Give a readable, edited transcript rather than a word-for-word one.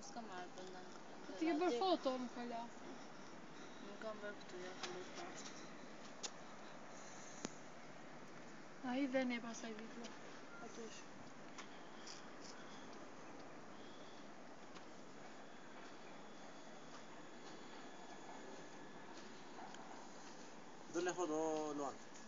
s'ka marrë për në Ti ke bërë foto, më fala. Nuk kam bërë këtu, ja kam bërë poshtë. A i dhe ne pasaj video. Atysh. Dole foto, Luan.